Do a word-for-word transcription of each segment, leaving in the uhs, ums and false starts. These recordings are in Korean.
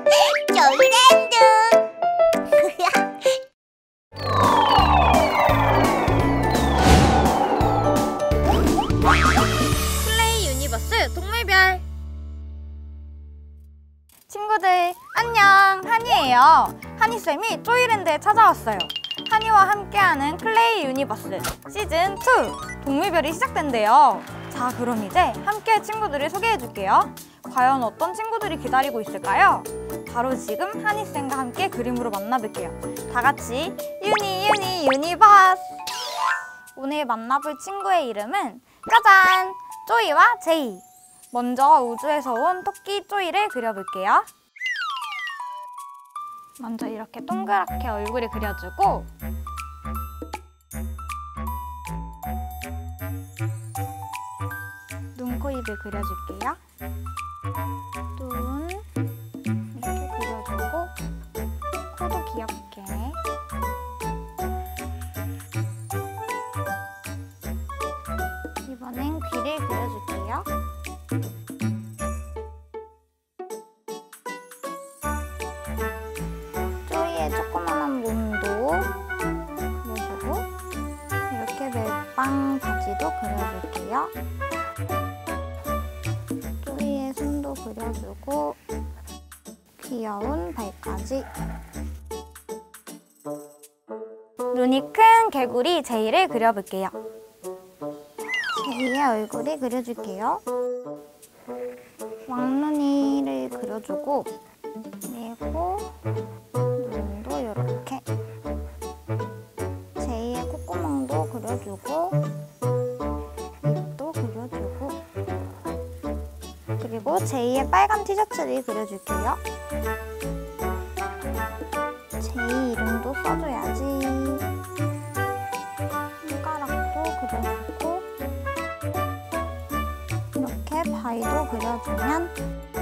조이랜드. 플레이 유니버스 동물별. 친구들 안녕, 한이에요. 한이쌤이 조이랜드에 찾아왔어요. 한이와 함께하는 클레이 유니버스 시즌 투 동물별이 시작된대요. 자, 그럼 이제 함께 친구들을 소개해줄게요. 과연 어떤 친구들이 기다리고 있을까요? 바로 지금 한이쌤과 함께 그림으로 만나볼게요. 다 같이 유니 유니 유니버스! 오늘 만나볼 친구의 이름은 짜잔! 쪼이와 제이! 먼저 우주에서 온 토끼 쪼이를 그려볼게요. 먼저 이렇게 동그랗게 얼굴을 그려주고 눈, 코, 입을 그려줄게요. 눈 이렇게 그려주고 코도 귀엽게. 이번엔 귀를 그려줄게요. 쪼이의 조그만한 몸도 그려주고 이렇게 멜빵 바지도 그려줄게요. 쪼이의 손도 그려주고 귀여운 발까지. 눈이 큰 개구리 제이를 그려볼게요. 제이의 얼굴을 그려줄게요. 왕눈이를 그려주고 그리고 눈도 이렇게 제이의 콧구멍도 그려주고 입도 그려주고 그리고 제이의 빨간 티셔츠를 그려줄게요. 제이 이름도 써줘야지. 손가락도 그려주고 이렇게 바위도 그려주면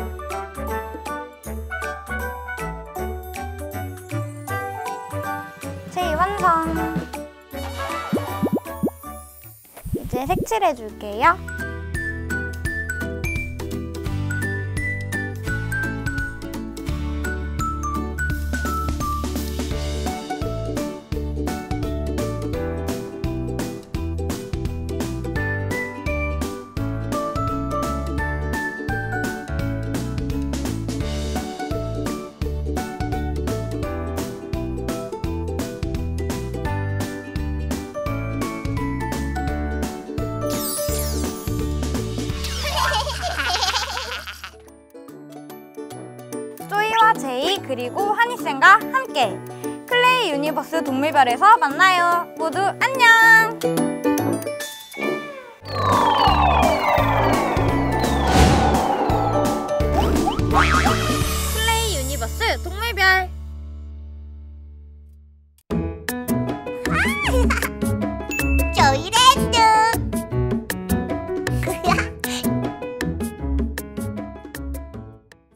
제이 완성! 이제 색칠해줄게요. 쪼이와 제이 그리고 한이쌤과 함께 클레이 유니버스 동물별에서 만나요. 모두 안녕!